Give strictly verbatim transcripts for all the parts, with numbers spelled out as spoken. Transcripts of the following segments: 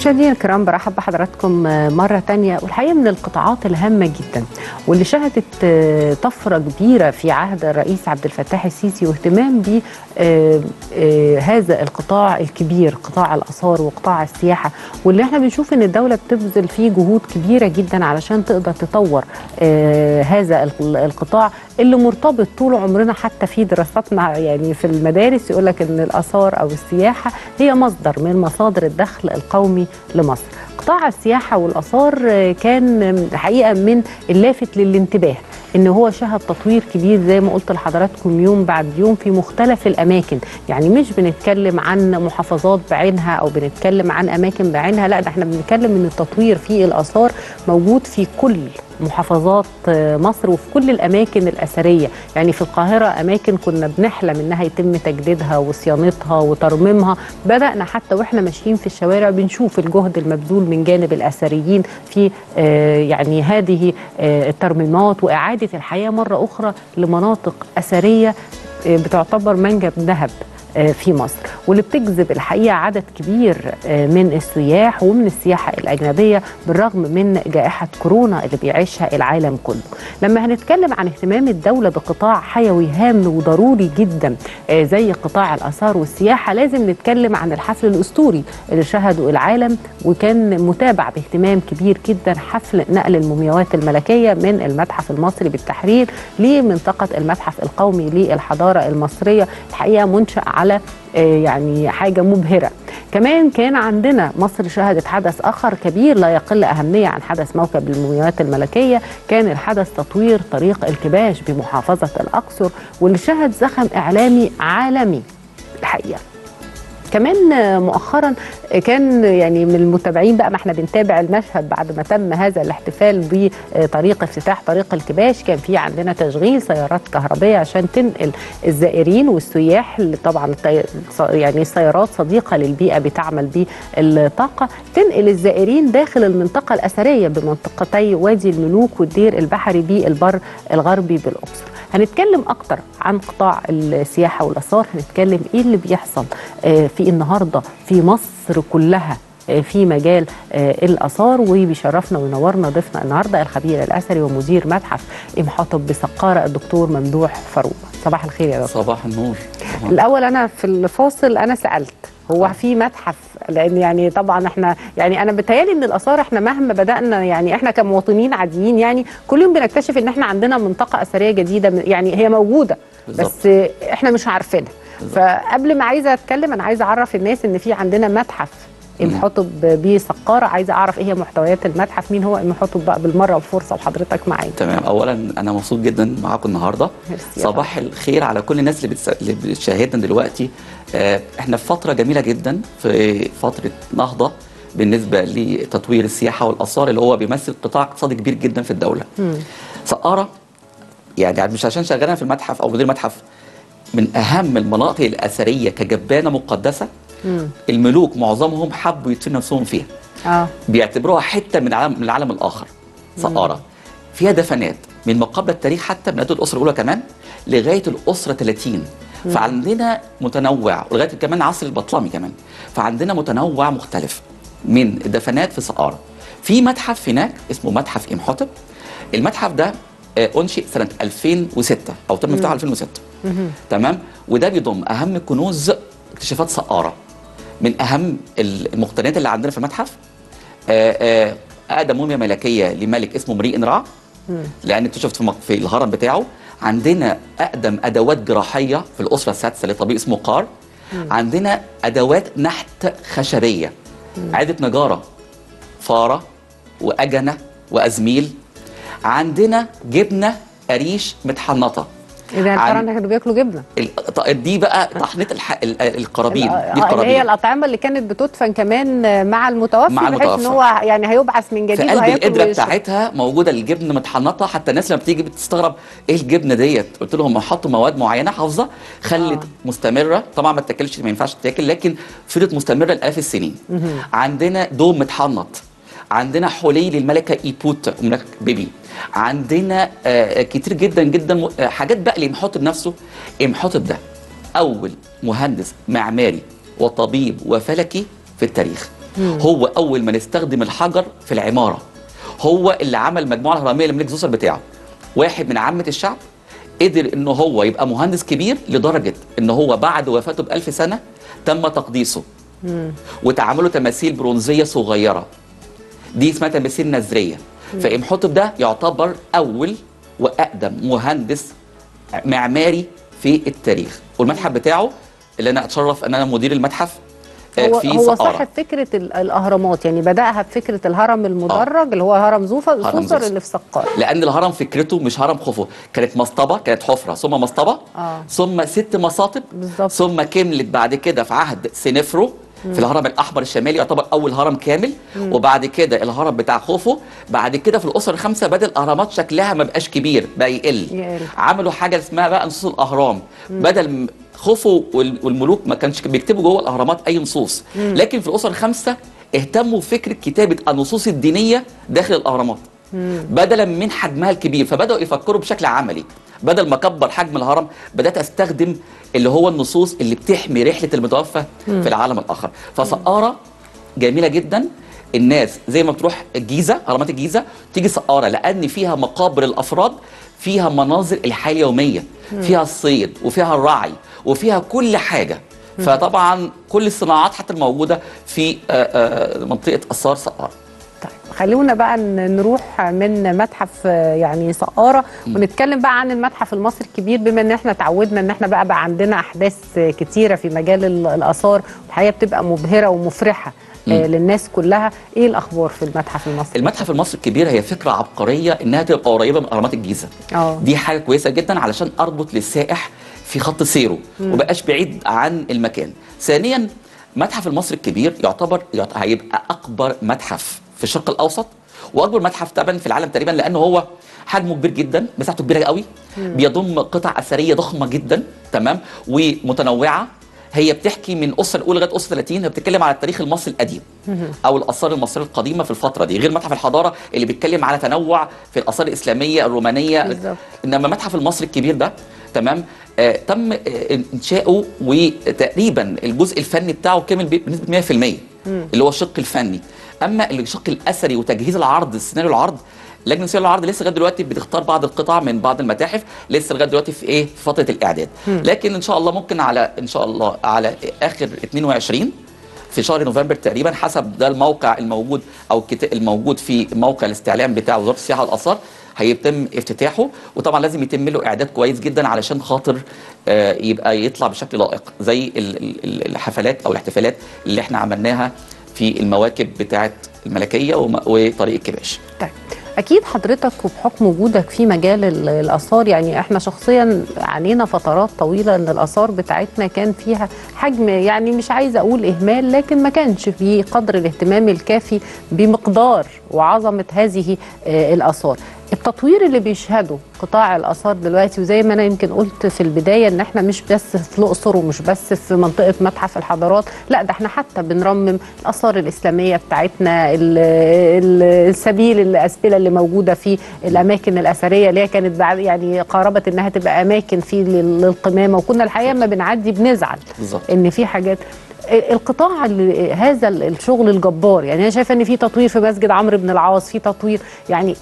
مشاهدينا الكرام، برحب بحضراتكم مرة تانية. والحقيقة من القطاعات الهامة جدا واللي شهدت طفرة كبيرة في عهد الرئيس عبد الفتاح السيسي واهتمام ب هذا القطاع الكبير، قطاع الآثار وقطاع السياحة، واللي احنا بنشوف ان الدولة بتبذل فيه جهود كبيرة جدا علشان تقدر تطور هذا القطاع اللي مرتبط طول عمرنا حتى في دراستنا يعني في المدارس يقول لك ان الآثار او السياحة هي مصدر من مصادر الدخل القومي لمصر. قطاع السياحة والآثار كان الحقيقة من اللافت للانتباه ان هو شهد تطوير كبير زي ما قلت لحضراتكم يوم بعد يوم في مختلف الاماكن. يعني مش بنتكلم عن محافظات بعينها او بنتكلم عن اماكن بعينها، لا ده احنا بنتكلم ان التطوير في الاثار موجود في كل محافظات مصر وفي كل الاماكن الاثريه. يعني في القاهره اماكن كنا بنحلم انها يتم تجديدها وصيانتها وترميمها، بدانا حتى واحنا ماشيين في الشوارع بنشوف الجهد المبذول من جانب الاثريين في يعني هذه الترميمات واعاده الحياه مره اخرى لمناطق اثريه بتعتبر منجم ذهب في مصر، واللي بتجذب الحقيقه عدد كبير من السياح ومن السياحه الاجنبيه بالرغم من جائحه كورونا اللي بيعيشها العالم كله. لما هنتكلم عن اهتمام الدوله بقطاع حيوي هام وضروري جدا زي قطاع الاثار والسياحه، لازم نتكلم عن الحفل الاسطوري اللي شهده العالم وكان متابع باهتمام كبير جدا، حفل نقل المومياوات الملكيه من المتحف المصري بالتحرير لمنطقه المتحف القومي للحضاره المصريه. الحقيقه منشأ على يعني حاجة مبهرة. كمان كان عندنا مصر شهدت حدث آخر كبير لا يقل أهمية عن حدث موكب المومياوات الملكية، كان الحدث تطوير طريق الكباش بمحافظة الأقصر واللي شهد زخم إعلامي عالمي الحقيقة. كمان مؤخرا كان يعني من المتابعين بقى، ما احنا بنتابع المشهد بعد ما تم هذا الاحتفال بطريق افتتاح طريق الكباش، كان في عندنا تشغيل سيارات كهربائيه عشان تنقل الزائرين والسياح، اللي طبعا يعني سيارات صديقه للبيئه بتعمل بالطاقه، تنقل الزائرين داخل المنطقه الاثريه بمنطقتي وادي الملوك والدير البحري بالبر الغربي بالاقصر. هنتكلم اكتر عن قطاع السياحه والاثار، هنتكلم ايه اللي بيحصل في النهارده في مصر كلها في مجال الاثار، وبيشرفنا وينورنا ضيفنا النهارده الخبير الاثري ومدير متحف إمحاطب بسقاره الدكتور ممدوح فاروق. صباح الخير يا دكتور. صباح النور. الاول انا في الفاصل انا سالت هو في متحف، لان يعني طبعا احنا يعني انا بتهيالي ان الاثار احنا مهما بدانا يعني احنا كمواطنين عاديين يعني كل يوم بنكتشف ان احنا عندنا منطقه اثريه جديده، يعني هي موجوده بالزبط. بس احنا مش عارفينها. فقبل ما عايزه اتكلم انا عايزه اعرف الناس ان في عندنا متحف إمحاطب بسقاره، عايزه اعرف ايه هي محتويات المتحف، مين هو إمحاطب بقى بالمره وفرصه وحضرتك معايا. تمام، اولا انا مبسوط جدا معاكم النهارده. صباح الخير على كل الناس اللي, بتس... اللي بتشاهدنا دلوقتي. آه احنا في فتره جميله جدا، في فتره نهضه بالنسبه لتطوير السياحه والاثار اللي هو بيمثل قطاع اقتصادي كبير جدا في الدوله. مم. سقاره يعني مش عشان شغاله في المتحف او مدير متحف، من اهم المناطق الاثريه كجبانه مقدسه. مم. الملوك معظمهم حبوا يدفنوا نفسهم فيها. اه بيعتبروها حته من العالم من العالم الاخر. سقاره فيها دفنات من ما قبل التاريخ، حتى من قبل الاسره الاولى كمان لغايه الاسره ثلاثين. مم. فعندنا متنوع ولغايه كمان عصر البطلمي كمان، فعندنا متنوع مختلف من الدفنات في سقاره. في متحف هناك اسمه متحف إمحاطب. المتحف ده انشئ سنه ألفين وستة او تم افتتاحه ألفين وستة. مم. تمام، وده بيضم اهم كنوز اكتشافات سقاره. من اهم المقتنيات اللي عندنا في المتحف اقدم موميا ملكيه لملك اسمه مريء رع، لان اكتشفت في, في الهرم بتاعه. عندنا اقدم ادوات جراحيه في الاسره السادسه لطبيب اسمه قار. مم. عندنا ادوات نحت خشبيه، عاده نجاره، فاره واجنه وازميل. عندنا جبنه قريش متحنطه. اذا الفراعنه كانوا بياكلوا جبنه. دي بقى طحنه الح... القرابين، دي القرابين اللي هي الاطعمه اللي كانت بتدفن كمان مع المتوفي، مع المتوفي بحيث ان هو يعني هيبعث من جديد في قلب القدره بتاعتها موجوده الجبنه متحنطه. حتى الناس لما بتيجي بتستغرب ايه الجبنه ديت، قلت لهم حطوا مواد معينه حافظه خلت آه. مستمره، طبعا ما تاكلش، ما ينفعش تاكل، لكن فضلت مستمره لالاف السنين. مه. عندنا دوم متحنط، عندنا حلي للملكه ايبوت ملكه بيبي، عندنا آه كتير جدا جدا آه حاجات بقى لإمحاطب نفسه. إمحاطب ده اول مهندس معماري وطبيب وفلكي في التاريخ. مم. هو اول ما نستخدم الحجر في العماره، هو اللي عمل المجموعه الهرميه للملك زوسر بتاعه. واحد من عامه الشعب قدر ان هو يبقى مهندس كبير لدرجه ان هو بعد وفاته بألف سنه تم تقديسه وتعمله تماثيل برونزيه صغيره، دي اسمها تماثيل نذريه. فامحوتب ده يعتبر اول واقدم مهندس معماري في التاريخ، والمتحف بتاعه اللي انا اتشرف ان انا مدير المتحف هو في هو سقارة. صاحب فكره الاهرامات، يعني بداها بفكره الهرم المدرج آه. اللي هو هرم زوفر سوسر اللي في سقارة، لان الهرم فكرته مش هرم خوفو، كانت مصطبه، كانت حفره ثم مصطبه آه. ثم ست مصاطب بالزبط. ثم كملت بعد كده في عهد سنفرو في الهرم الاحمر الشمالي، يعتبر اول هرم كامل. مم. وبعد كده الهرم بتاع خوفو. بعد كده في الاسر الخمسه بدا الاهرامات شكلها ما بقاش كبير، بقى يقل، يقل. عملوا حاجه اسمها بقى نصوص الاهرام. مم. بدل خوفو والملوك ما كانش بيكتبوا جوه الاهرامات اي نصوص، مم. لكن في الاسر الخمسه اهتموا بفكره كتابه النصوص الدينيه داخل الاهرامات. مم. بدلا من حجمها الكبير، فبداوا يفكروا بشكل عملي. بدل ما اكبر حجم الهرم بدات استخدم اللي هو النصوص اللي بتحمي رحله المتوفى مم. في العالم الاخر. فسقاره جميله جدا، الناس زي ما بتروح الجيزه، اهرامات الجيزه، تيجي سقاره لان فيها مقابر الافراد، فيها مناظر الحياه اليوميه، فيها الصيد وفيها الرعي وفيها كل حاجه. فطبعا كل الصناعات حتى الموجوده في منطقه اثار سقاره. خلونا بقى نروح من متحف يعني سقارة ونتكلم بقى عن المتحف المصري الكبير، بما ان احنا تعودنا ان احنا بقى بقى عندنا احداث كتيرة في مجال الاثار، والحقيقة بتبقى مبهرة ومفرحة مم. للناس كلها. ايه الاخبار في المتحف المصري؟ المتحف المصري الكبير هي فكرة عبقرية انها تبقى قريبة من اهرامات الجيزة. أوه. دي حاجة كويسة جدا علشان اربط للسائح في خط سيره ومبقاش بعيد عن المكان. ثانيا متحف المصري الكبير يعتبر هيبقى اكبر متحف في الشرق الاوسط واكبر متحف طبعا في العالم تقريبا، لانه هو حجمه كبير جدا، مساحته كبيره قوي، مم. بيضم قطع اثريه ضخمه جدا تمام ومتنوعه. هي بتحكي من اسره الاولى لغايه اسره ثلاثين، هي بتتكلم على التاريخ المصري القديم مم. او الاثار المصريه القديمه في الفتره دي، غير متحف الحضاره اللي بيتكلم على تنوع في الاثار الاسلاميه الرومانيه بالزبط. انما المتحف المصري الكبير ده تمام آه تم آه انشاؤه وتقريبا الجزء الفني بتاعه كامل بنسبه مية في المية مم. اللي هو الشق الفني. اما الشق الاثري وتجهيز العرض، السيناريو العرض، لجنه سيناريو العرض لسه لغايه دلوقتي بتختار بعض القطع من بعض المتاحف، لسه لغايه دلوقتي في ايه في فتره الاعداد. مم. لكن ان شاء الله ممكن على ان شاء الله على اخر اتنين وعشرين في شهر نوفمبر تقريبا، حسب ده الموقع الموجود او الموجود في موقع الاستعلام بتاع وزاره السياحه والاثار، هيتم افتتاحه. وطبعا لازم يتم له اعداد كويس جدا علشان خاطر آه يبقى يطلع بشكل لائق، زي الحفلات او الاحتفالات اللي احنا عملناها في المواكب بتاعه الملكيه وطريق الكباش. طيب اكيد حضرتك وبحكم وجودك في مجال الاثار، يعني احنا شخصيا علينا فترات طويله ان الاثار بتاعتنا كان فيها حجم، يعني مش عايزه اقول اهمال، لكن ما كانش في قدر الاهتمام الكافي بمقدار وعظمه هذه الاثار. التطوير اللي بيشهده قطاع الاثار دلوقتي، وزي ما انا يمكن قلت في البدايه ان احنا مش بس في الاقصر ومش بس في منطقه متحف الحضارات، لا ده احنا حتى بنرمم الاثار الاسلاميه بتاعتنا، السبيل الاسبله اللي موجوده في الاماكن الاثريه اللي هي كانت بعد يعني قاربت انها تبقى اماكن في للقمامه، وكنا الحقيقه ما بنعدي بنزعل بالزبط. ان في حاجات. القطاع هذا الشغل الجبار، يعني انا شايفه ان في تطوير في مسجد عمرو بن العاص، في تطوير يعني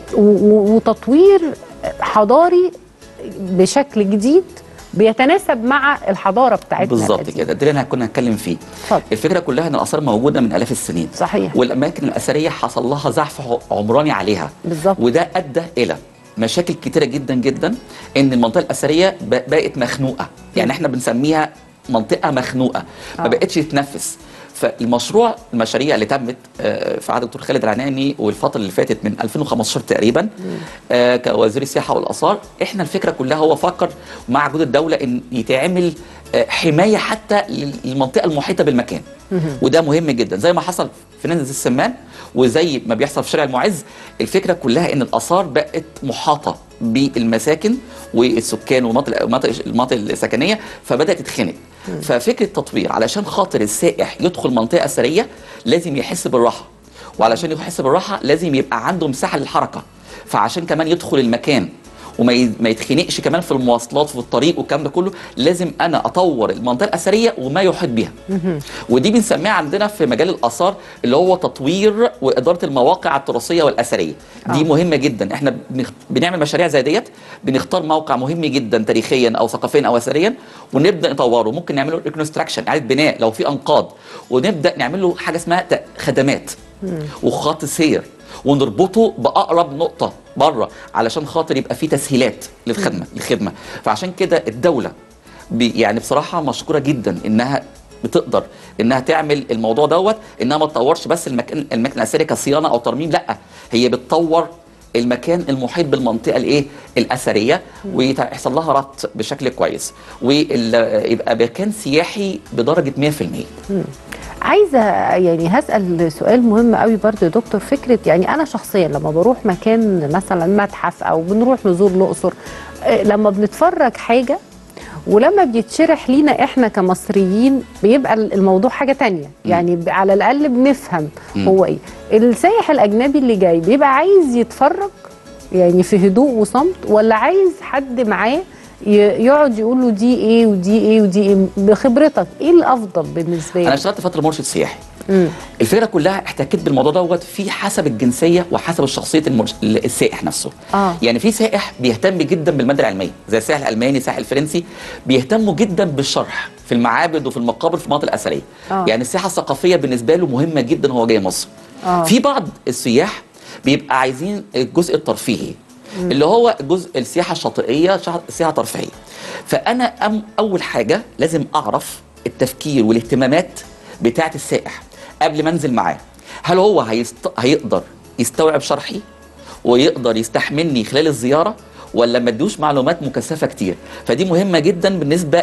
وتطوير حضاري بشكل جديد بيتناسب مع الحضاره بتاعتنا بالظبط كده. ده اللي كنا هنتكلم فيه. فضل. الفكره كلها ان الاثار موجوده من الاف السنين صحيح، والاماكن الاثريه حصل لها زحف عمراني عليها بالظبط، وده ادى الى مشاكل كتيره جدا جدا، ان المنطقه الاثريه بقت مخنوقه، يعني احنا بنسميها منطقه مخنوقه ما آه. بقتش تتنفس. فالمشروع المشاريع اللي تمت في عهد الدكتور خالد العناني والفتره اللي فاتت من ألفين وخمستاشر تقريبا آه كوزير السياحه والاثار، احنا الفكره كلها هو فكر مع جهود الدوله ان يتعمل آه حمايه حتى للمنطقه المحيطه بالمكان، وده مهم جدا زي ما حصل في نزله السمان وزي ما بيحصل في شارع المعز. الفكره كلها ان الاثار بقت محاطه بالمساكن والسكان والمناطق المناطق السكنيه، فبدات تتخنق. ففكره تطوير علشان خاطر السائح يدخل منطقه اثريه لازم يحس بالراحه، وعلشان يحس بالراحه لازم يبقى عنده مساحه للحركه، فعشان كمان يدخل المكان وما ما يتخنقش كمان في المواصلات وفي الطريق والكلام ده كله. لازم انا اطور المنطقه الاثريه وما يحيط بها. ودي بنسميها عندنا في مجال الاثار اللي هو تطوير واداره المواقع التراثيه والاثريه. دي أوه. مهمه جدا. احنا بنعمل مشاريع زي ديت، بنختار موقع مهم جدا تاريخيا او ثقافيا او اثريا ونبدا نطوره. ممكن نعمل له ريكونستراكشن، اعاده بناء لو في انقاض، ونبدا نعمل له حاجه اسمها خدمات وخط سير، ونربطه باقرب نقطه بره علشان خاطر يبقى في تسهيلات للخدمه الخدمه. فعشان كده الدوله يعني بصراحه مشكوره جدا انها بتقدر انها تعمل الموضوع دوت، انها ما تطورش بس المكان المكان الاثري كصيانه او ترميم، لا هي بتطور المكان المحيط بالمنطقه الايه الاثريه ويحصل لها ربط بشكل كويس ويبقى مكان سياحي بدرجه مية في المية. عايزه يعني هسال سؤال مهم قوي برضه يا دكتور. فكره يعني انا شخصيا لما بروح مكان مثلا متحف او بنروح نزور الاقصر، لما بنتفرج حاجه ولما بيتشرح لينا احنا كمصريين بيبقى الموضوع حاجه تانية. يعني على الاقل بنفهم هو ايه. السائح الاجنبي اللي جاي بيبقى عايز يتفرج يعني في هدوء وصمت، ولا عايز حد معاه يقعد يقول له دي ايه ودي ايه ودي ايه؟ بخبرتك ايه الافضل بالنسبه لك؟ انا اشتغلت فتره مرشد سياحي. مم. الفكره كلها احتكيت بالموضوع دوت في حسب الجنسيه وحسب الشخصيه المرش... السائح نفسه. آه. يعني في سائح بيهتم جدا بالماده العلميه زي السائح الالماني، السائح الفرنسي بيهتموا جدا بالشرح في المعابد وفي المقابر في المناطق الاثريه. آه. يعني السياحه الثقافيه بالنسبه له مهمه جدا وهو جاي مصر. آه. في بعض السياح بيبقى عايزين الجزء الترفيهي مم. اللي هو جزء السياحه الشاطئيه، سياحه ترفيهيه. فانا أم اول حاجه لازم اعرف التفكير والاهتمامات بتاعه السائح قبل ما انزل معاه. هل هو هيست... هيقدر يستوعب شرحي ويقدر يستحملني خلال الزياره، ولا ما ادوش معلومات مكثفه كتير؟ فدي مهمه جدا بالنسبه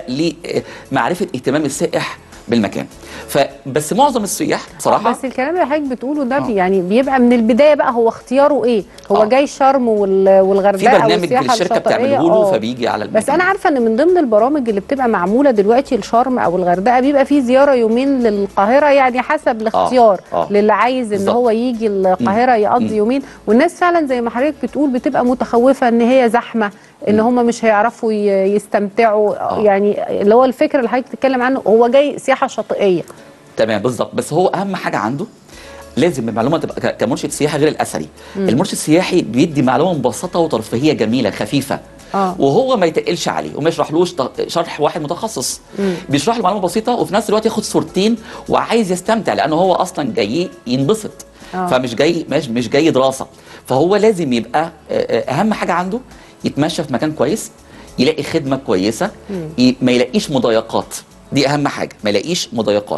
لمعرفه اهتمام السائح بالمكان. فبس معظم السياح بصراحه بس الكلام اللي حضرتك بتقوله ده آه. يعني بيبقى من البدايه بقى هو اختياره ايه؟ هو آه. جاي شرم والغردقه في برنامج الشركه بتعمله له فبيجي على المكان. بس انا عارفه ان من ضمن البرامج اللي بتبقى معموله دلوقتي لشرم او الغردقه بيبقى في زياره يومين للقاهره، يعني حسب الاختيار آه. آه. للي عايز ان هو يجي القاهره يقضي م. يومين. والناس فعلا زي ما حضرتك بتقول بتبقى متخوفه ان هي زحمه، ان هم مش هيعرفوا يستمتعوا. آه. يعني اللي هو الفكره اللي حضرتك بتتكلم عنه هو جاي سياحه شاطئيه. تمام بالظبط. بس هو اهم حاجه عنده لازم المعلومه تبقى كمرشد سياحي غير الاثري. مم. المرشد السياحي بيدي معلومه مبسطه وترفيهيه جميله خفيفه. آه. وهو ما يتقلش عليه وما يشرحلوش شرح واحد متخصص. مم. بيشرح له معلومه بسيطه وفي نفس الوقت ياخد صورتين وعايز يستمتع، لانه هو اصلا جاي ينبسط. آه. فمش جاي مش, مش جاي دراسه. فهو لازم يبقى اهم حاجه عنده يتمشى في مكان كويس، يلاقي خدمه كويسه، ما يلاقيش مضايقات. دي اهم حاجه، ما يلاقيش مضايقات.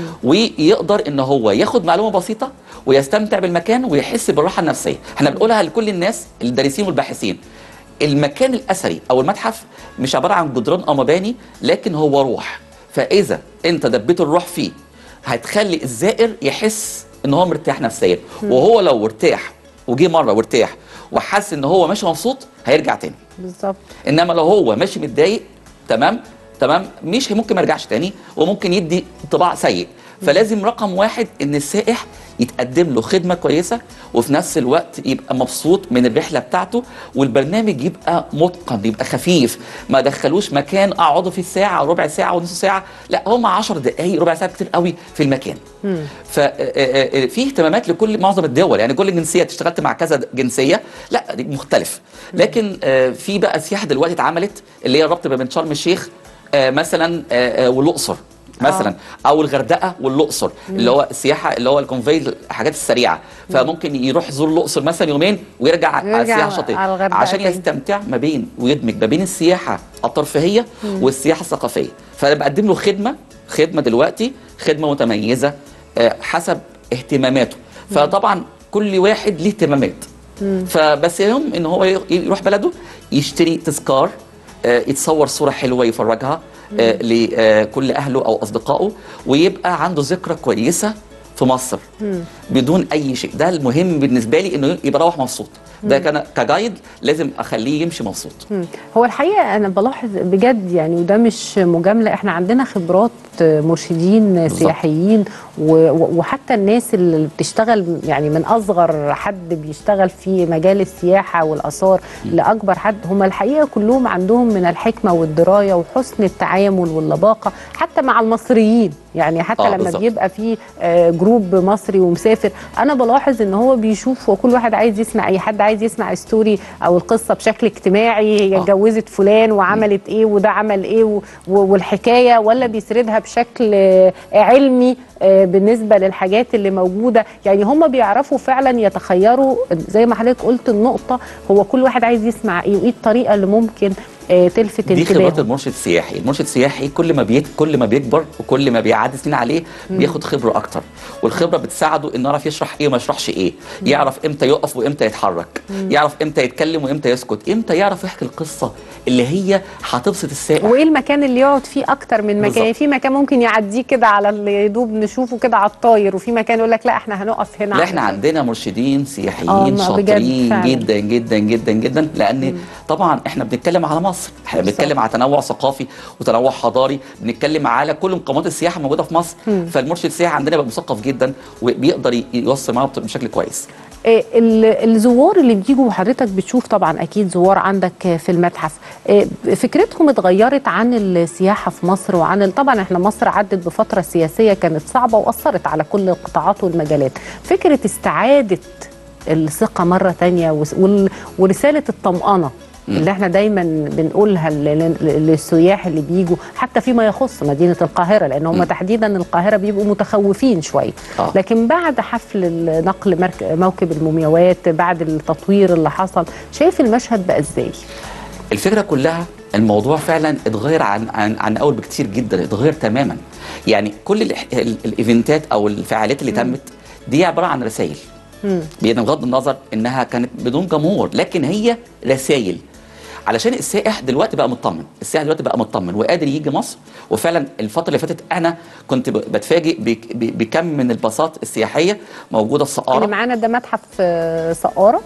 ويقدر ان هو ياخد معلومه بسيطه ويستمتع بالمكان ويحس بالراحه النفسيه. احنا بنقولها لكل الناس الدارسين والباحثين، المكان الاثري او المتحف مش عباره عن جدران او مباني، لكن هو روح. فاذا انت دبيت الروح فيه هتخلي الزائر يحس ان هو مرتاح نفسيا، وهو لو ارتاح وجي مره وارتاح وحس ان هو ماشي مبسوط هيرجع تاني. بالظبط. انما لو هو ماشي متضايق تمام تمام مش ممكن ما يرجعش تاني وممكن يدي انطباع سيء. فلازم رقم واحد ان السائح يتقدم له خدمه كويسه وفي نفس الوقت يبقى مبسوط من الرحله بتاعته، والبرنامج يبقى متقن، يبقى خفيف، ما دخلوش مكان اقعدوا فيه ساعه او ربع ساعه ونص ساعه، لا هم عشر دقائق ربع ساعه كتير قوي في المكان. ففي اهتمامات لكل معظم الدول، يعني كل جنسيه اشتغلت مع كذا جنسيه لا دي مختلف. لكن في بقى سياحه دلوقتي اتعملت اللي هي الربط بين شرم الشيخ مثلا والاقصر مثلا، آه. او الغردقه والاقصر، اللي هو السياحه اللي هو الكونفي الحاجات السريعه. فممكن يروح يزور الاقصر مثلا يومين ويرجع على السياحه الشاطئيه عشان يستمتع ما بين ويدمج ما بين السياحه الترفيهيه مم. والسياحه الثقافيه. فانا بقدم له خدمه خدمه دلوقتي خدمه متميزه حسب اهتماماته. فطبعا كل واحد ليه اهتمامات. فبس يهم ان هو يروح بلده يشتري تذكار، يتصور صوره حلوه يفرجها آه لكل اهله او اصدقائه، ويبقى عنده ذكرى كويسه في مصر مم. بدون اي شيء. ده المهم بالنسبه لي، انه يبقى روح مبسوط. ده كان كجايد لازم اخليه يمشي مبسوط. مم. هو الحقيقه انا بلاحظ بجد يعني، وده مش مجامله، احنا عندنا خبرات مرشدين بالزبط. سياحيين، وحتى الناس اللي بتشتغل يعني من اصغر حد بيشتغل في مجال السياحه والاثار م. لاكبر حد، هم الحقيقه كلهم عندهم من الحكمه والدرايه وحسن التعامل واللباقه حتى مع المصريين. يعني حتى آه لما بالزبط. بيبقى في جروب مصري ومسافر، انا بلاحظ ان هو بيشوف وكل واحد عايز يسمع، اي حد عايز يسمع ستوري او القصه بشكل اجتماعي، هي اتجوزت فلان وعملت ايه وده عمل ايه والحكايه، ولا بيسردها بشكل علمي بالنسبه للحاجات اللي موجوده. يعني هم بيعرفوا فعلا يتخيروا زي ما حضرتك قلت النقطه، هو كل واحد عايز يسمع ايه وايه الطريقه اللي ممكن تلفت انتباهه. دي خبرات المرشد السياحي. المرشد السياحي كل ما بيت كل ما بيكبر وكل ما بيعدي سنين عليه بياخد خبره اكتر، والخبره بتساعده انه يعرف يشرح ايه وما يشرحش ايه، يعرف امتى يقف وامتى يتحرك، يعرف امتى يتكلم وامتى يسكت، امتى يعرف يحكي القصه اللي هي هتبسط السائح، وايه المكان اللي يقعد فيه اكتر من مكان. يعني في مكان ممكن يعديه كده على اللي يدوب نشوفه كده على الطاير، وفي مكان يقول لك لا احنا هنقف هنا. لا احنا عندنا مرشدين سياحيين شاطرين جدا جدا جدا جدا، لان مم. طبعا احنا بنتكلم على مصر، احنا بنتكلم على تنوع ثقافي وتنوع حضاري، بنتكلم على كل مقومات السياحه موجوده في مصر. مم. فالمرشد السياحي عندنا بقى مثقف جدا وبيقدر يوصل معاهم بشكل كويس. الزوار اللي بيجوا حضرتك بتشوف طبعا اكيد زوار عندك في المتحف، فكرتهم اتغيرت عن السياحه في مصر وعن طبعا احنا مصر عدت بفتره سياسيه كانت صعبه واثرت على كل القطاعات والمجالات. فكره استعاده الثقه مره ثانيه ورساله الطمانه اللي احنا دايما بنقولها للسياح اللي بيجوا حتى فيما يخص مدينه القاهره، لان هم تحديدا القاهره بيبقوا متخوفين شويه. آه. لكن بعد حفل نقل موكب المومياوات، بعد التطوير اللي حصل، شايف المشهد بقى ازاي؟ الفكره كلها الموضوع فعلا اتغير عن عن عن اول بكتير جدا، اتغير تماما. يعني كل الايفنتات او الفعاليات اللي م. تمت دي عباره عن رسائل، بغض النظر انها كانت بدون جمهور، لكن هي رسائل علشان السائح دلوقتي بقى مطمن. السائح دلوقتي بقى مطمن وقادر يجي مصر. وفعلا الفتره اللي فاتت انا كنت بتفاجئ بكم من الباصات السياحيه موجوده في سقاره. اللي معانا ده متحف سقاره.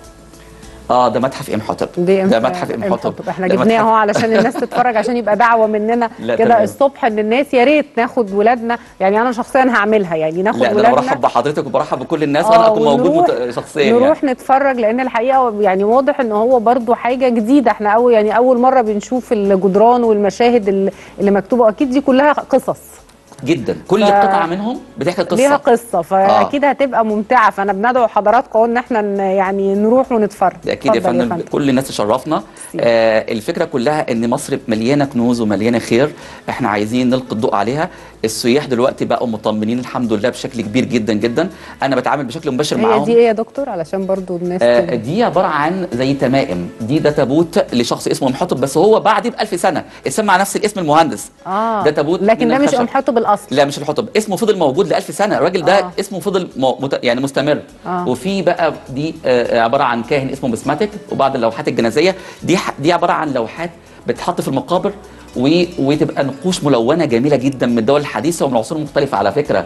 اه ده متحف امحتب، ده متحف امحتب. احنا جبناه اهو علشان الناس تتفرج، عشان يبقى دعوه مننا كده الصبح ان الناس يا ريت ناخد ولادنا. يعني انا شخصيا هعملها، يعني ناخد ولادنا. لا انا برحب بحضرتك وبرحب بكل الناس وانا اكون موجود شخصيا. نروح يعني. نتفرج، لان الحقيقه يعني واضح ان هو برضو حاجه جديده. احنا اول يعني اول مره بنشوف الجدران والمشاهد اللي مكتوبه، اكيد دي كلها قصص جدا. كل ف... قطعه منهم بتحكي قصه، ليها قصه، فاكيد آه. هتبقى ممتعه. فانا بندعو حضراتكم ان احنا يعني نروح ونتفرج. اكيد يا فندم، كل الناس تشرفنا. آه الفكره كلها ان مصر مليانه كنوز ومليانه خير، احنا عايزين نلقي الضوء عليها. السياح دلوقتي بقوا مطمنين الحمد لله بشكل كبير جدا جدا. انا بتعامل بشكل مباشر هي معاهم. دي ايه يا دكتور علشان برضو الناس آه دي عباره عن زي تمائم. دي ده تابوت لشخص اسمه امحتب، بس هو بعد بألف سنه اتسمى نفس الاسم المهندس. اه ده تابوت، لكن ده مش امحتب الاصل. لا مش الحطب، اسمه فضل موجود لألف سنه. الراجل ده آه. اسمه فضل مت... يعني مستمر. آه. وفي بقى دي آه عباره عن كاهن اسمه بسماتيك. وبعض اللوحات الجنازيه دي ح... دي عباره عن لوحات بتتحط في المقابر و... وتبقى نقوش ملونه جميله جدا من الدول الحديثه ومن العصور المختلفه على فكره.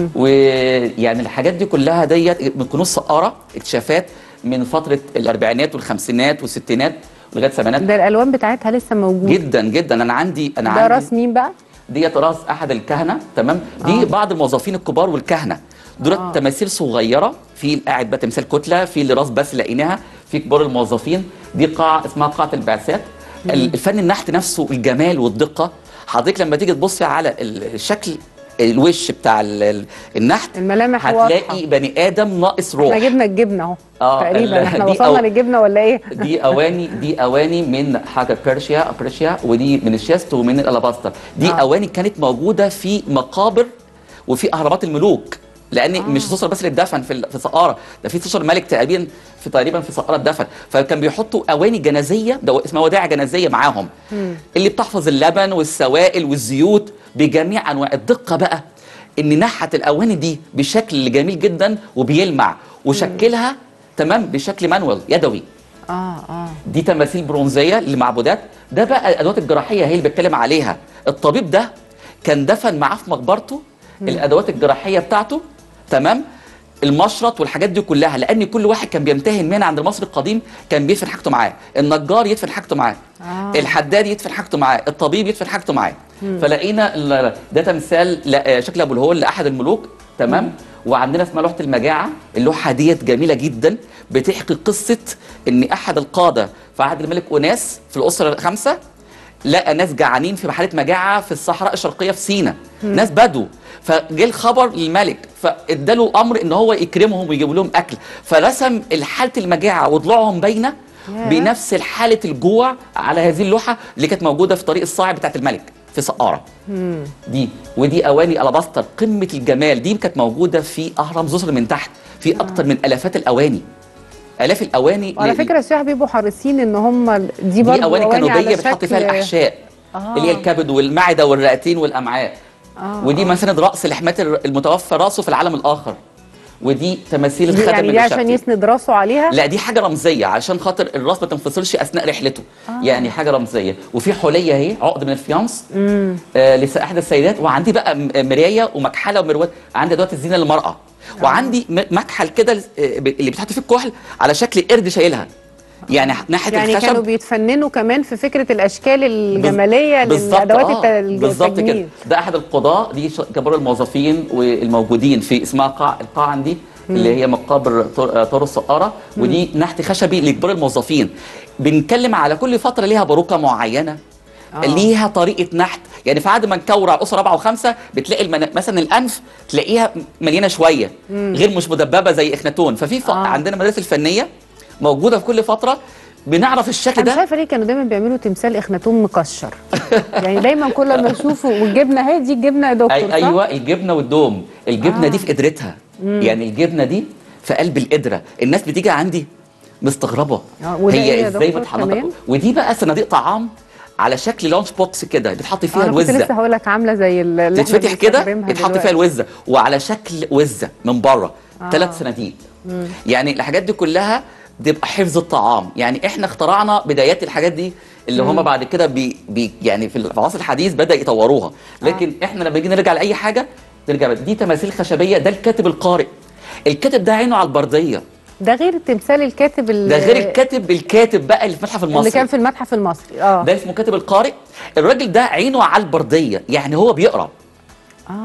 ويعني الحاجات دي كلها ديت من كنوز سقاره، اكتشافات من فتره الاربعينات والخمسينات والستينات لغايه السبعينات. ده الالوان بتاعتها لسه موجوده جدا جدا. انا عندي انا ده عندي راس مين بقى؟ ديت راس احد الكهنه. تمام. دي آه. بعض الموظفين الكبار والكهنه دول. آه. تماثيل صغيره، في قاعد بقى تمثال كتله، في اللي راس بس لقيناها، في كبار الموظفين. دي قاعه اسمها قاعه البعثات. الفن النحت نفسه الجمال والدقه. حضرتك لما تيجي تبصي على الشكل الوش بتاع النحت، الملامح هتلاقي واضحة. بني ادم ناقص روح. احنا جبنا الجبنه اهو. اه تقريبا احنا وصلنا أو... للجبنه ولا ايه؟ دي اواني دي اواني من حاجه بيرشيا بيرشيا ودي من الشيست ومن الالاباستر. دي آه. اواني كانت موجوده في مقابر وفي اهرامات الملوك، لان آه. مش سوسر بس اللي اتدفن في في سقاره، ده في سوسر ملك تقريبا في تقريبا في سقاره اتدفن. فكان بيحطوا اواني جنازيه، ده اسمها ودائع جنازيه معاهم، مم. اللي بتحفظ اللبن والسوائل والزيوت بجميع انواع الدقه. بقى ان نحت الاواني دي بشكل جميل جدا وبيلمع، وشكلها مم. تمام بشكل مانوال يدوي. اه اه دي تماثيل برونزيه لمعبودات. ده بقى الادوات الجراحيه هي اللي بتكلم عليها. الطبيب ده كان دفن معاه في مقبرته مم. الادوات الجراحيه بتاعته. تمام. المشرط والحاجات دي كلها، لان كل واحد كان بيمتهن مهنه عند المصري القديم كان بيدفن حاجته معاه، النجار يدفن حاجته معاه، آه. الحداد يدفن حاجته معاه، الطبيب يدفن حاجته معاه. فلقينا ده تمثال شكل ابو الهول لاحد الملوك، تمام. مم. وعندنا اسمها لوحه المجاعه، اللوحه ديت جميله جدا بتحكي قصه ان احد القاده في عهد الملك اوناس في الاسره الخمسه لقى ناس جعانين في محاله مجاعه في الصحراء الشرقيه في سيناء، ناس بدو، فجه الخبر للملك فاداله امر ان هو يكرمهم ويجيب لهم اكل، فرسم حاله المجاعه وضلوعهم باينه بنفس حاله الجوع على هذه اللوحه اللي كانت موجوده في طريق الصاعد بتاعت الملك في سقاره. مم. دي ودي اواني الاباستر قمه الجمال، دي كانت موجوده في اهرام زوسر من تحت، في اكتر من الافات الاواني، الاف الاواني. وعلى فكره السياح بيبقوا حريصين ان هم دي برضه دي اواني كانوبيه بتحط فيها الاحشاء، آه. اللي هي الكبد والمعده والرئتين والامعاء. آه. ودي مسند راس لحمات المتوفى راسه في العالم الاخر. ودي تماثيل الخاتم يعني دي عشان يسند راسه عليها؟ لا دي حاجه رمزيه عشان خاطر الراس ما تنفصلش اثناء رحلته. آه. يعني حاجه رمزيه. وفي حليه اهي عقد من الفيانس آه لاحدى السيدات. وعندي بقى مرايه ومكحله ومروات، عندي ادوات الزينه للمراه. آه. وعندي مكحل كده اللي بتحط فيه الكحل على شكل قرد شايلها. يعني ناحيه يعني الخشب كانوا بيتفننوا كمان في فكره الاشكال الجماليه للادوات آه. التجميل. بالظبط كده. ده احد القضاء، دي كبار الموظفين والموجودين في اسمها قاع القاعه دي اللي هي مقابر طور السقاره. ودي نحت خشبي لكبار الموظفين. بنتكلم على كل فتره ليها باروكه معينه، آه. ليها طريقه نحت. يعني في عهد منكور اسره رابعه وخمسه بتلاقي المن... مثلا الانف تلاقيها مليانه شويه، مم. غير مش مدببه زي اخناتون. ففي ف... آه. عندنا مدارس الفنيه موجوده في كل فتره بنعرف الشكل ده. انا شايفه ليه كانوا دايما بيعملوا تمثال اخناتون مكشر. يعني دايما كل ما اشوفه والجبنه هي دي الجبنه يا دكتور. أي ايوه الجبنه والدوم. الجبنه آه. دي في قدرتها. مم. يعني الجبنه دي في قلب القدره. الناس بتيجي عندي مستغربه آه. هي ازاي بتحنطها. ودي بقى صناديق طعام على شكل لانش بوكس كده بتحط فيها الوزه. انا كنت لسه هقول لك عامله زي اللي تتفتح كده يتحط فيها الوزه وعلى شكل وزه من بره. ثلاث آه. صناديق. يعني الحاجات دي كلها بتبقى حفظ الطعام. يعني احنا اخترعنا بدايات الحاجات دي اللي هم بعد كده بي بي يعني في العصر الحديث بدا يطوروها. لكن آه. احنا لما نيجي نرجع لاي حاجه نرجع دي تماثيل خشبيه. ده الكاتب القارئ. الكاتب ده عينه على البرديه. ده غير تمثال الكاتب ده غير الكاتب الكاتب بقى اللي في المتحف المصري اللي كان في المتحف المصري. اه ده اسمه كاتب القارئ. الراجل ده عينه على البرديه، يعني هو بيقرا. اه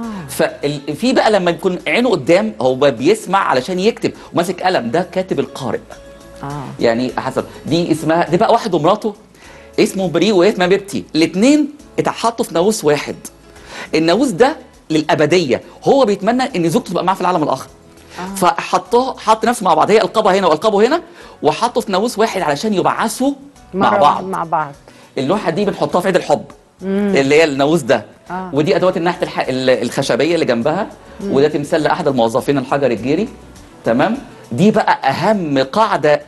ففي بقى لما يكون عينه قدام هو بيسمع علشان يكتب وماسك قلم. ده كاتب القارئ. اه يعني حسب دي اسمها. دي بقى واحد ومراته اسمه بري وهي اسمها بيبتي. الاثنين اتحطوا في ناموس واحد. الناموس ده للابديه. هو بيتمنى ان زوجته تبقى معاه في العالم الاخر. آه. فحطوه حط نفسه مع بعض. هي القبها هنا والقبه هنا وحطوا في ناموس واحد علشان يبعثوا مع بعض. مع بعض. اللوحه دي بنحطها في عيد الحب. مم. اللي هي الناموس ده. آه. ودي ادوات النحت الح... الخشبيه اللي جنبها. مم. وده تمثال لاحد الموظفين الحجر الجيري. تمام. دي بقى اهم قاعده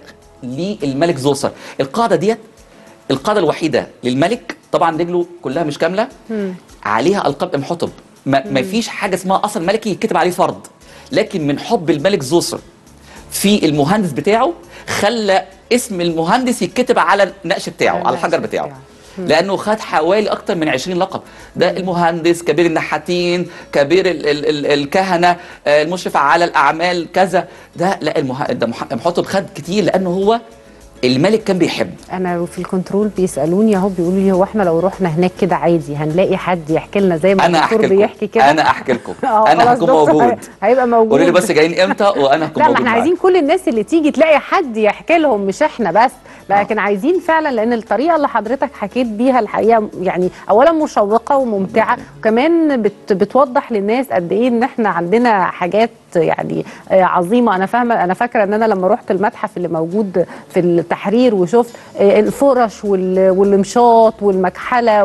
للملك زوسر. القاعده ديت القاعده الوحيده للملك. طبعا رجله كلها مش كامله. مم. عليها القاب امحطب. ما... ما فيش حاجه اسمها اصل ملكي يتكتب عليه فرض. لكن من حب الملك زوسر في المهندس بتاعه خلى اسم المهندس يتكتب على النقش بتاعه على الحجر بتاعه. بتاعه. لانه خد حوالي اكتر من عشرين لقب. ده المهندس، كبير النحاتين، كبير ال ال ال الكهنه، المشرف على الاعمال كذا. ده لا المه... ده محطب خد كتير لانه هو الملك كان بيحب. انا في الكنترول بيسالوني اهو بيقولوا لي هو احنا لو رحنا هناك كده عادي هنلاقي حد يحكي لنا زي ما الدكتور بيحكي كده؟ انا احكي لكم. انا هكون موجود. هيبقى موجود. قولوا لي بس جايين امتى وانا هكون موجود. لا ما احنا عايزين كل الناس اللي تيجي تلاقي حد يحكي لهم مش احنا بس. لكن آه. عايزين فعلا لان الطريقه اللي حضرتك حكيت بيها الحقيقه يعني اولا مشوقه وممتعه وكمان بت بتوضح للناس قد ايه ان احنا عندنا حاجات يعني عظيمه. انا فاهمه انا فاكره ان انا لما رحت المتحف اللي موجود في التحرير وشفت الفرش والمشاط والمكحله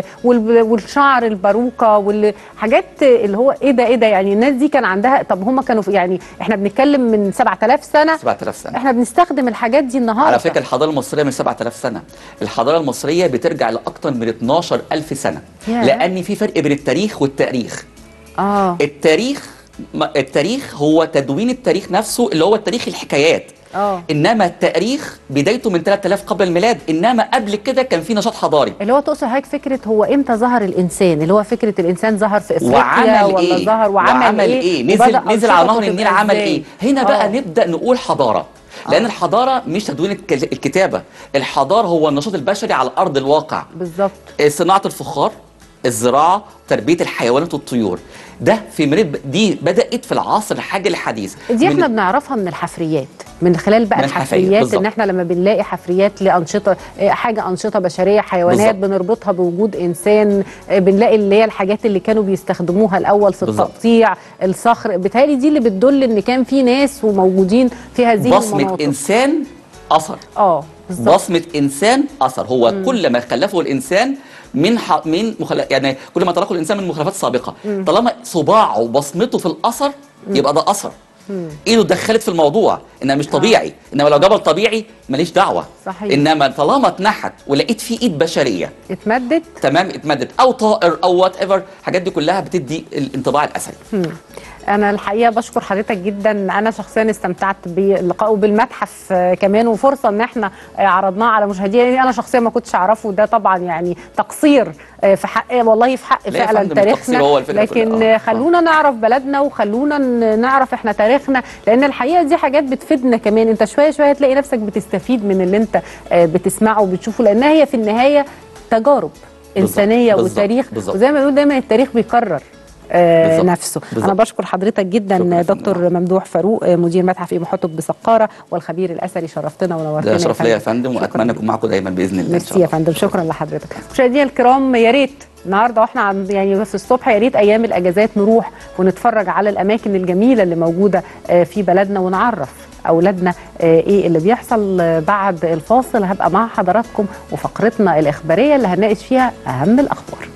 والشعر الباروكه والحاجات اللي هو ايه ده ايه ده يعني الناس دي كان عندها. طب هم كانوا يعني احنا بنتكلم من سبعة آلاف سنه. سبعة آلاف سنه احنا بنستخدم الحاجات دي النهارده. على فكره الحضاره المصريه من سبعة آلاف سنه. الحضاره المصريه بترجع لاكثر من اتناشر ألف سنه. yeah. لان في فرق بين التاريخ والتاريخ. اه التاريخ التاريخ هو تدوين التاريخ نفسه اللي هو التاريخ الحكايات. اه انما التاريخ بدايته من ثلاثة آلاف قبل الميلاد، انما قبل كده كان في نشاط حضاري. اللي هو تقصد حضرتك فكره هو امتى ظهر الانسان، اللي هو فكره الانسان ظهر في افريقيا وعمل ولا إيه؟ ظهر وعمل, وعمل ايه, إيه؟ نزل نزل على نهر النيل عمل ايه؟ هنا بقى آه. نبدا نقول حضاره، لان آه. الحضاره مش تدوين الكتابه، الحضاره هو النشاط البشري على ارض الواقع. بالظبط. صناعه الفخار، الزراعه، تربيه الحيوانات والطيور، ده في مريب دي بدات في العصر الحاجه الحديث. دي احنا بنعرفها من الحفريات، من خلال بقى من الحفريات، ان احنا لما بنلاقي حفريات لانشطه حاجه انشطه بشريه حيوانات بالزبط. بنربطها بوجود انسان، بنلاقي اللي هي الحاجات اللي كانوا بيستخدموها الاول في بالزبط. التقطيع الصخر، بالتالي دي اللي بتدل ان كان في ناس وموجودين في هذه المناطق. بصمه انسان اثر. اه بالظبط. بصمه انسان اثر، هو مم. كل ما خلفه الانسان من ح... من مخل... يعني كل ما تركه الانسان من مخلفات سابقه، مم. طالما صباعه وبصمته في الاثر يبقى ده اثر. مم. ايده اتدخلت في الموضوع، انها مش طبيعي، آه. انما لو جبل طبيعي ماليش دعوه. صحيح. انما طالما اتنحت ولقيت فيه ايد بشريه اتمدت، تمام، اتمدت او طائر او وات ايفر، الحاجات دي كلها بتدي الانطباع الاثري. أنا الحقيقة بشكر حضرتك جدا، أنا شخصيا استمتعت باللقاء وبالمتحف كمان، وفرصة إن احنا عرضناه على مشاهدينا. أنا شخصيا ما كنتش أعرفه، ده طبعا يعني تقصير في حق، والله في حق فعلا تاريخنا، لكن خلونا نعرف بلدنا وخلونا نعرف احنا تاريخنا، لأن الحقيقة دي حاجات بتفيدنا كمان. أنت شوية شوية تلاقي نفسك بتستفيد من اللي أنت بتسمعه وبتشوفه، لأنها هي في النهاية تجارب إنسانية بالزبط. وتاريخ بالزبط. وزي ما بنقول دايما التاريخ بيكرر آه نفسه. بالزبط. أنا بشكر حضرتك جدا دكتور ممدوح فاروق، مدير متحف إيمو حتب بسقارة والخبير الأثري، شرفتنا ونورتنا. ده شرف ليا يا فندم، وأتمنى أكون معكم دايما بإذن الله. ميرسي يا فندم، شكرا لحضرتك. مشاهدينا الكرام، يا ريت النهارده واحنا عن يعني في الصبح، يا ريت أيام الأجازات نروح ونتفرج على الأماكن الجميلة اللي موجودة في بلدنا، ونعرف أولادنا إيه اللي بيحصل. بعد الفاصل هبقى مع حضراتكم وفقرتنا الإخبارية اللي هنناقش فيها أهم الأخبار.